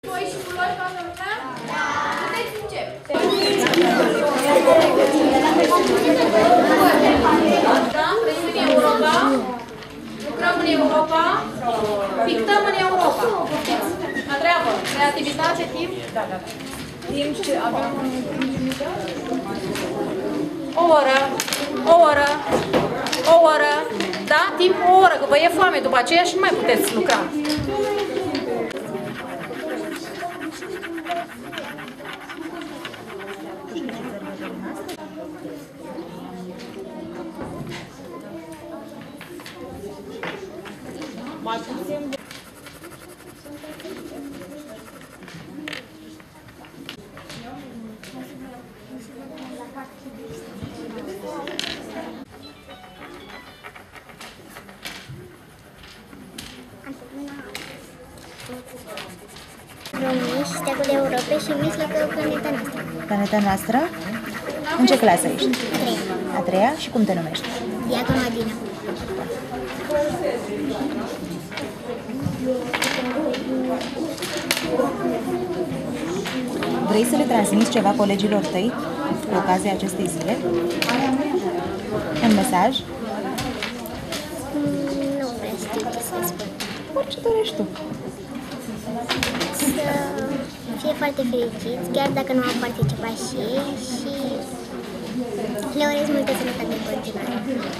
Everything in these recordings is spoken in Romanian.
Voi și culori toată lumea? Da! Puteți începe! Da? Trăim în Europa, lucrăm în Europa, pictăm în Europa. La treabă, creativitate, timp? Da. Timp ce avem o oră, da? Timp o oră, că vă e foame după aceea și nu mai puteți lucra. Mai puțin. România și steagul Europei și Miss Locul Planeta Noastră. Planeta Noastră? În ce clasă ești? A treia? Și cum te numești? Diacon Adina. Vrei să le transmiți ceva colegilor tăi cu ocazia acestei zile? Un mesaj? Nu prea știu ce să spun. Orice dorești tu. Să fie foarte fericiți, chiar dacă nu au participat și ei, și le urez multă sănătate în continuare.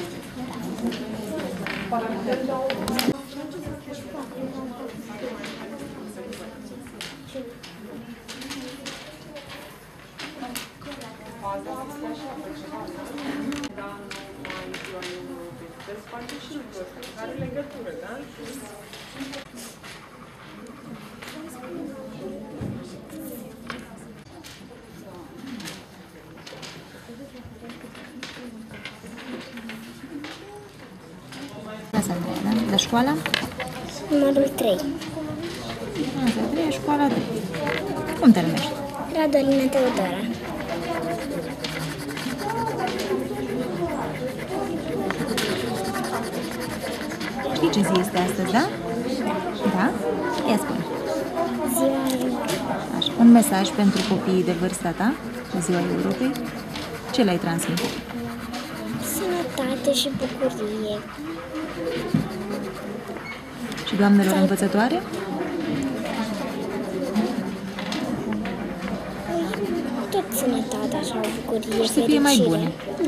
Are legătură, da? Clasa a treia, da? De școala? Numărul 3. Clasa a treia, școala 3. Cum te numești? Radolina Teodora. Știi ce zi este astăzi, da? Da? Ia spune. Ziua Europei. Așa. Un mesaj pentru copiii de vârsta ta, de Ziua Europei. Ce le-ai transmis? Sănătate și bucurie. Și doamnelor învățătoare? Tot sănătate, așa, bucurie, Și să fie mai fericire. bune. Da.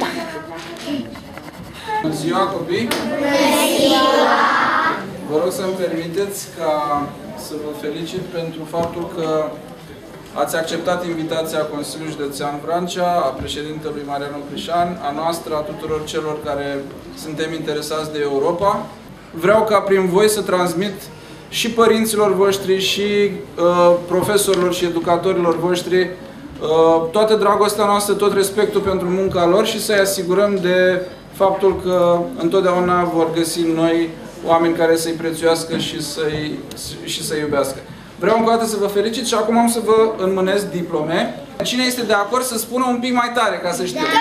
Bună ziua, copii! Bună ziua! Vă rog să-mi permiteți să vă felicit pentru faptul că ați acceptat invitația Consiliului Județean Vrancea, a președintelui Marian Oprișan, a noastră, a tuturor celor care suntem interesați de Europa. Vreau ca prin voi să transmit și părinților voștri și profesorilor și educatorilor voștri toată dragostea noastră, tot respectul pentru munca lor și să-i asigurăm de faptul că întotdeauna vor găsi în noi oameni care să-i prețuiască și să-i iubească. Vreau încă o dată să vă felicit și acum am să vă înmânez diplome. Cine este de acord să spună un pic mai tare, ca să știu? Da!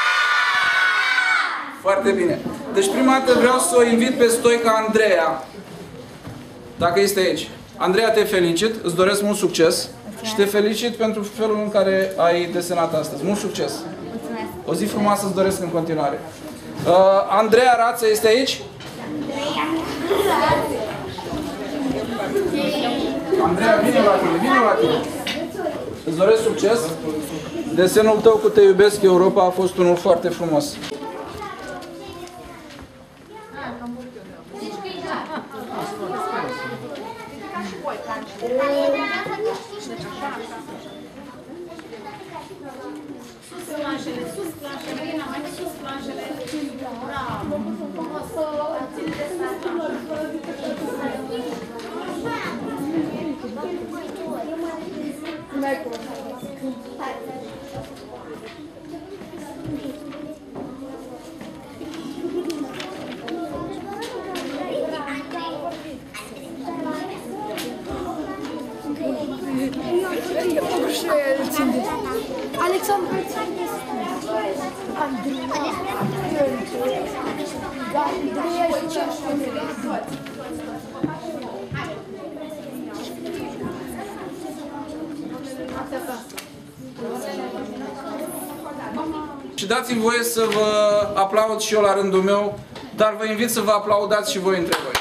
Foarte bine. Deci prima dată vreau să o invit pe Stoica Andreea, dacă este aici. Andreea, te felicit, îți doresc mult succes și te felicit pentru felul în care ai desenat astăzi. Mult succes! Mulțumesc! O zi frumoasă îți doresc în continuare. Andreea Rață este aici? Andreea, vine la tine, Îți doresc succes. Desenul tău cu Te iubesc Europa a fost unul foarte frumos. Sus planșele, Irina, mai sus planșele. Bravo! O să țin de Alexandru, Andreea și ce? Și dați-mi voie să vă aplaud și eu la rândul meu, dar vă invit să vă aplaudați și voi între voi.